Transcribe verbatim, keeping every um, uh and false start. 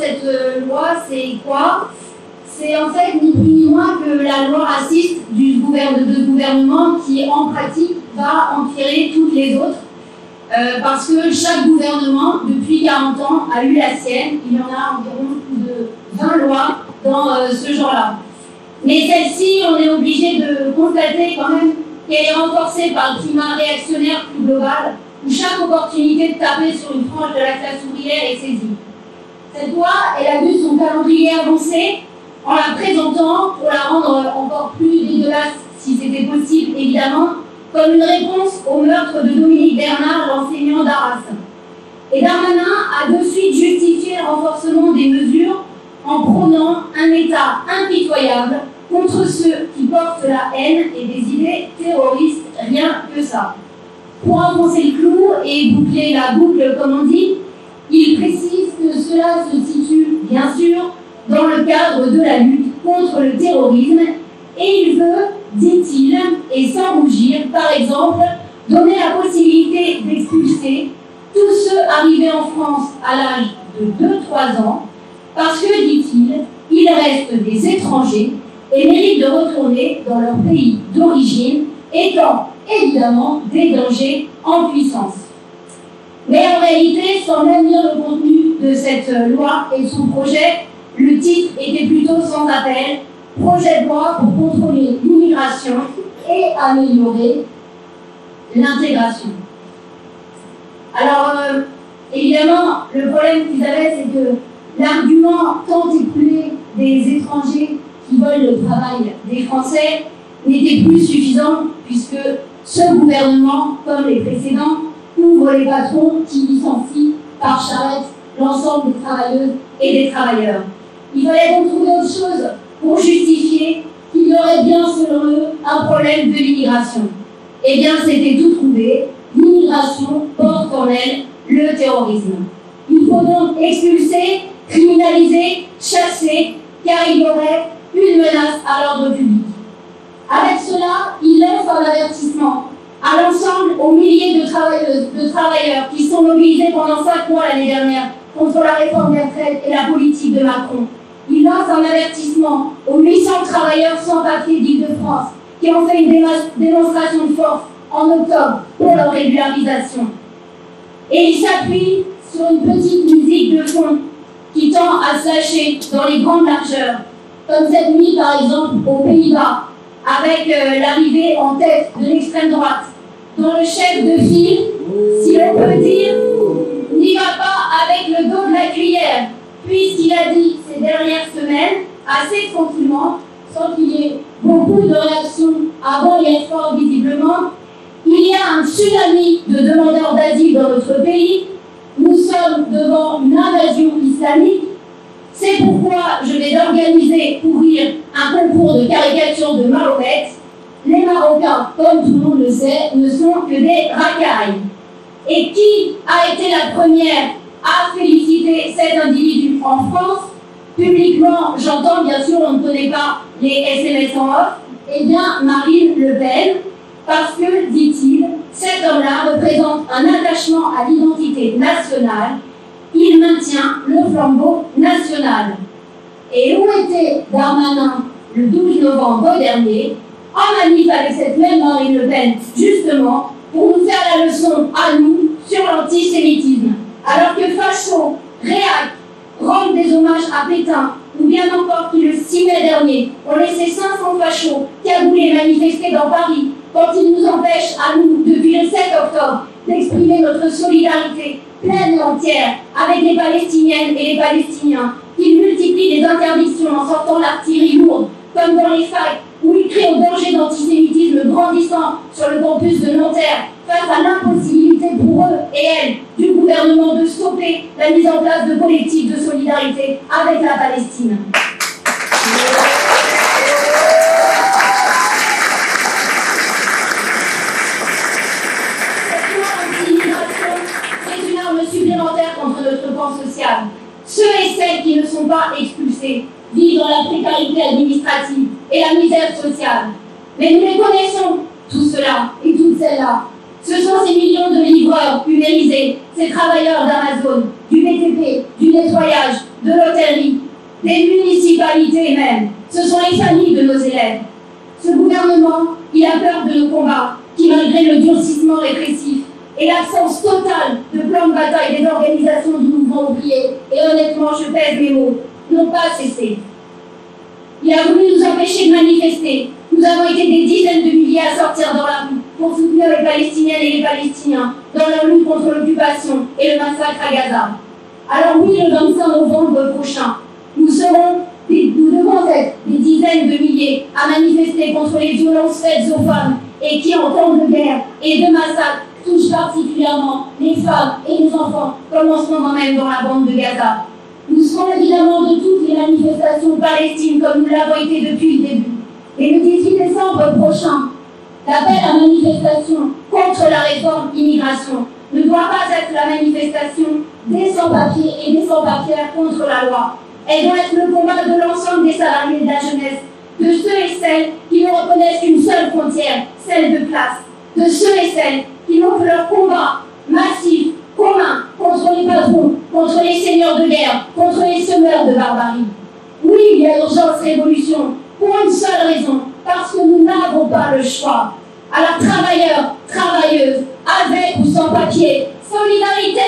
cette euh, loi, c'est quoi? C'est en fait ni plus ni moins que la loi raciste du gouvernement, de gouvernement qui, en pratique, va empirer toutes les autres. Euh, parce que chaque gouvernement, depuis quarante ans, a eu la sienne. Il y en a environ plus de vingt lois dans euh, ce genre-là. Mais celle-ci, on est obligé de constater quand même qu'elle est renforcée par le climat réactionnaire plus global, où chaque opportunité de taper sur une frange de la classe ouvrière est saisie. Cette loi, elle a vu son calendrier avancer en la présentant, pour la rendre encore plus dégueulasse, si c'était possible évidemment, comme une réponse au meurtre de Dominique Bernard, l'enseignant d'Arras. Et Darmanin a de suite justifié le renforcement des mesures en prônant un État impitoyable contre ceux qui portent la haine et des idées terroristes, rien que ça. Pour enfoncer le clou et boucler la boucle, comme on dit, il précise que cela se situe, bien sûr, dans le cadre de la lutte contre le terrorisme, et il veut, dit-il, et sans rougir, par exemple, donner la possibilité d'expulser tous ceux arrivés en France à l'âge de deux trois ans, parce que, dit-il, ils restent des étrangers et méritent de retourner dans leur pays d'origine, étant évidemment des dangers en puissance. Mais en réalité, sans même lire le contenu de cette loi et son projet, le titre était plutôt sans appel, projet de loi pour contrôler l'immigration et améliorer l'intégration. Alors, euh, évidemment, le problème qu'ils avaient, c'est que l'argument tant écoulé des étrangers qui veulent le travail des Français n'était plus suffisant, puisque ce gouvernement, comme les précédents, ouvre les patrons qui licencient par charrette l'ensemble des travailleuses et des travailleurs. Il fallait donc trouver autre chose pour justifier qu'il y aurait bien, selon eux, un problème de l'immigration. Eh bien, c'était tout trouvé. L'immigration porte en elle le terrorisme. Il faut donc expulser, criminaliser, chasser, car il y aurait une menace à l'ordre public. Avec cela, il lance un avertissement à l'ensemble, aux milliers de travailleuses, de travailleurs qui sont mobilisés pendant cinq mois l'année dernière contre la réforme des retraites et la politique de Macron. Il lance un avertissement aux huit cents travailleurs sans papier d'Île-de-France qui ont fait une démonstration de force en octobre pour leur régularisation. Et il s'appuie sur une petite musique de fond qui tend à se lâcher dans les grandes largeurs, comme cette nuit par exemple aux Pays-Bas, avec euh, l'arrivée en tête de l'extrême droite, dont le chef de file, si l'on peut dire, n'y va pas avec le dos de la cuillère, puisqu'il a dit ces dernières semaines, assez tranquillement, sans qu'il y ait beaucoup de réactions avant hier soir visiblement, il y a un tsunami de demandeurs d'asile dans notre pays, nous sommes devant une invasion islamique, c'est pourquoi je vais organiser, ouvrir un concours de caricature de Mahomet. Les Marocains, comme tout le monde le sait, ne sont que des racailles. Et qui a été la première à féliciter cet individu en France? Publiquement, j'entends, bien sûr, on ne connaît pas les S M S en off, eh bien, Marine Le Pen, parce que, dit-il, cet homme-là représente un attachement à l'identité nationale, il maintient le flambeau national. Et où était Darmanin le douze novembre dernier, en manif avec cette même Marine Le Pen, justement, pour nous faire la leçon à nous sur l'antisémitisme, alors que Facho, Réac, rendent des hommages à Pétain, ou bien encore qui le six mai dernier ont laissé cinq cents fachos cagoulés manifester dans Paris, quand ils nous empêchent à nous, depuis le sept octobre, d'exprimer notre solidarité pleine et entière avec les Palestiniennes et les Palestiniens, qu'ils multiplient les interdictions en sortant l'artillerie lourde, comme dans les facs, où ils créent au danger d'antisémitisme grandissant sur le campus de Nanterre, face à l'impossibilité pour eux et elles du gouvernement de stopper la mise en place de collectifs de solidarité avec la Palestine. C'est une arme supplémentaire contre notre camp social. Ceux et celles qui ne sont pas expulsés vivent dans la précarité administrative et la misère sociale. Mais nous les connaissons, tous ceux-là et toutes celles-là. Ce sont ces millions de livreurs pulvérisés, ces travailleurs d'Amazon, du B T P, du nettoyage, de l'hôtellerie, des municipalités même. Ce sont les familles de nos élèves. Ce gouvernement, il a peur de nos combats, qui malgré le durcissement répressif et l'absence totale de plan de bataille des organisations du mouvement ouvrier, et honnêtement, je pèse mes mots, n'ont pas cessé. Il a voulu nous empêcher de manifester. Nous avons été des dizaines de milliers à sortir dans la rue pour soutenir les Palestiniennes et les Palestiniens dans leur lutte contre l'occupation et le massacre à Gaza. Alors oui, le vingt-cinq novembre prochain, nous serons, nous devons être des dizaines de milliers à manifester contre les violences faites aux femmes et qui, en temps de guerre et de massacre, touchent particulièrement les femmes et les enfants, comme en ce moment même dans la bande de Gaza. Nous serons évidemment de toutes les manifestations palestines comme nous l'avons été depuis le début. Et le dix-huit décembre prochain, l'appel à manifestation contre la réforme immigration ne doit pas être la manifestation des sans-papiers et des sans-papières contre la loi. Elle doit être le combat de l'ensemble des salariés de la jeunesse, de ceux et celles qui ne reconnaissent qu'une seule frontière, celle de classe, de ceux et celles qui n'ont que leur combat massif, commun, contre les patrons, contre les seigneurs de guerre, contre les semeurs de barbarie. Oui, il y a urgence révolution, pour une seule raison, parce que nous n'avons pas le choix. Alors travailleurs, travailleuses, avec ou sans papier, solidarité